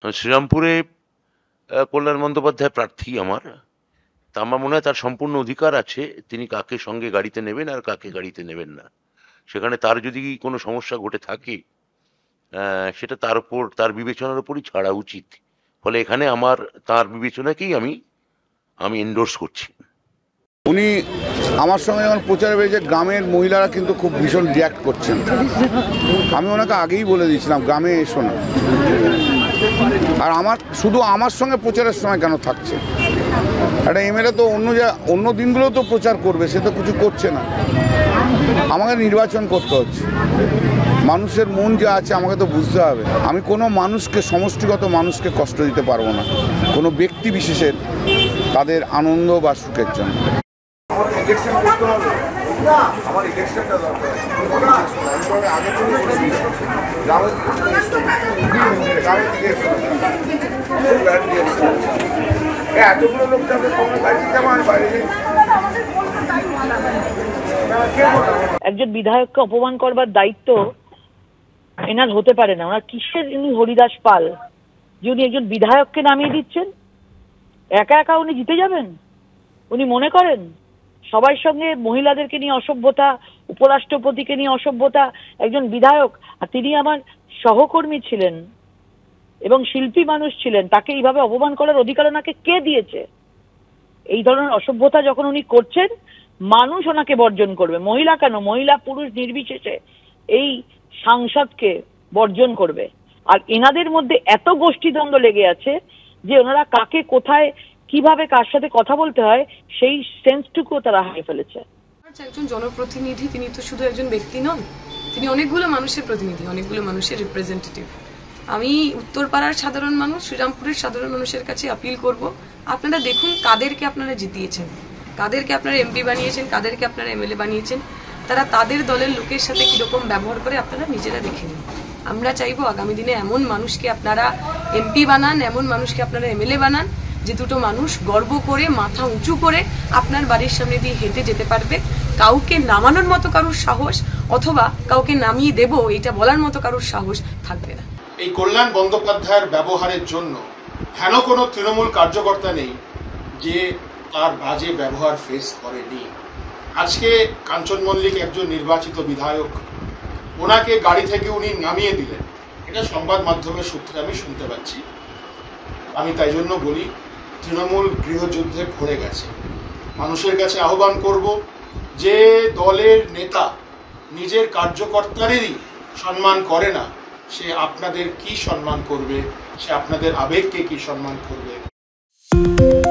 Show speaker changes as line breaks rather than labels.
শ্রীরামপুরে কল্যাণ বন্দ্যোপাধ্যায় প্রার্থী আমার। তা আমার মনে হয় তার সম্পূর্ণ অধিকার আছে তিনি কাকে সঙ্গে গাড়িতে নেবেন আর কাকে গাড়িতে নেবেন না। সেখানে তার যদি কোনো সমস্যা ঘটে থাকে সেটা তার উপর, তার বিবেচনার উপরই ছাড়া উচিত। ফলে এখানে আমার তার বিবেচনাকেই আমি এন্ডোর্স করছি।
উনি আমার সঙ্গে যখন প্রচারে বেরিয়েছে, গ্রামের মহিলারা কিন্তু খুব ভীষণ রিয়াক্ট করছেন। আমি ওনাকে আগেই বলে দিয়েছিলাম গ্রামে এসো না। আর শুধু আমার সঙ্গে প্রচারের সময় কেন থাকছে? একটা এমএলএ তো অন্য দিনগুলো তো প্রচার করবে, সে তো কিছু করছে না। আমাকে নির্বাচন করতে হচ্ছে, মানুষের মন যা আছে আমাকে তো বুঝতে হবে। আমি কোনো মানুষকে, সমষ্টিগত মানুষকে কষ্ট দিতে পারবো না, কোনো ব্যক্তি বিশেষের তাদের আনন্দ বা সুখের জন্য।
একজন বিধায়ককে অপমান করবার দায়িত্ব এনার হতে পারে না। ওনার কিসের ইনি হরিদাস পাল যে উনি একজন বিধায়ককে নামিয়ে দিচ্ছেন? একা একা উনি জিতে যাবেন? উনি মনে করেন সবার সঙ্গে মহিলাদেরকে নিয়ে অসভ্যতা, উপরাষ্ট্রপতিকে নিয়ে অসভ্যতা, একজন বিধায়ক, আর তিনি আমার সহকর্মী ছিলেন এবং শিল্পী মানুষ ছিলেন, তাকে এইভাবে অপমান করার অধিকার ওনাকে কে দিয়েছে? এই ধরনের অসভ্যতা যখন উনি করছেন, মানুষ ওনাকে বর্জন করবে। মহিলা কেন, মহিলা পুরুষ নির্বিশেষে এই সাংসদকে বর্জন করবে। আর এনাদের মধ্যে এত গোষ্ঠীদ্বন্দ্ব লেগে আছে যে ওনারা কাকে কোথায় কিভাবে কার সাথে কথা বলতে হয় সেই সেন্সটুকুও তারা হারিয়ে ফেলেছে।
একজন জনপ্রতিনিধি, তিনি তো শুধু একজন ব্যক্তি নন, তিনি অনেকগুলো মানুষের প্রতিনিধি, অনেকগুলো মানুষের রিপ্রেজেন্টেটিভ। আমি উত্তরপাড়ার সাধারণ মানুষ, শ্রীরামপুরের সাধারণ মানুষের কাছে আপিল করব, আপনারা দেখুন কাদেরকে আপনারা জিতিয়েছেন, কাদেরকে আপনারা এমপি বানিয়েছেন, কাদেরকে আপনারা এমএলএ বানিয়েছেন, তারা তাদের দলের লোকের সাথে কিরকম ব্যবহার করে আপনারা নিজেরা দেখে নিন। আমরা চাইবো আগামী দিনে এমন মানুষকে আপনারা এমপি বানান, এমন মানুষকে আপনারা এমএলএ বানান, যে দুটো মানুষ গর্ব করে মাথা উঁচু করে আপনার বাড়ির সামনে দিয়ে হেঁটে যেতে পারবে। কাউকে নামানোর মতো কারোর সাহস অথবা কাউকে নামিয়ে দেব এটা বলার মতো কারোর সাহস থাকবে না।
এই কল্যাণ বন্দ্যোপাধ্যায়ের ব্যবহারের জন্য হেন কোনো তৃণমূল কার্যকর্তা নেই যে তার বাজে ব্যবহার ফেস করেনি। আজকে কাঞ্চন মল্লিক একজন নির্বাচিত বিধায়ক, ওনাকে গাড়ি থেকে উনি নামিয়ে দিলেন, এটা সংবাদ মাধ্যমের সূত্রে আমি শুনতে পাচ্ছি। আমি তাই জন্য বলি তৃণমূল গৃহযুদ্ধে ভরে গেছে। মানুষের কাছে আহ্বান করব, যে দলের নেতা নিজের কার্যকর্তাদেরই সম্মান করে না, সে আপনাদের কি সম্মান করবে? সে আপনাদের আবেগকে কি সম্মান করবে?